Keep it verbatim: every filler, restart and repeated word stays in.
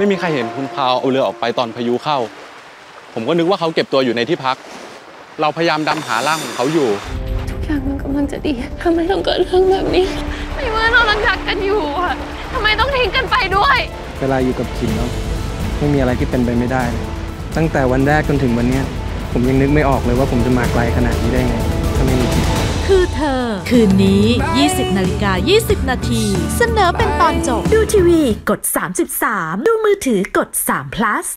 ไม่มีใครเห็นคุณพาวเอาเรือออกไปตอนพายุเข้าผมก็นึกว่าเขาเก็บตัวอยู่ในที่พักเราพยายามดำหาร่างของเขาอยู่ทุกอย่างมันกำลังจะดีทำไมต้องเกิดเรื่องแบบนี้ในเมื่อเรากำลังรักกันอยู่อะทำไมต้องทิ้งกันไปด้วยเวลาอยู่กับขิมแล้วไม่มีอะไรที่เป็นไปไม่ได้เลยตั้งแต่วันแรกจนถึงวันนี้ผมยังนึกไม่ออกเลยว่าผมจะมาไกลขนาดนี้ได้ไงถ้าไม่มีขิมคือเธอคืนนี้ ยี่สิบนาฬิกายี่สิบนาทีเสนอเป็นตอนจบดูทีวีกดสามสิบสามดูมือถือกดสาม plus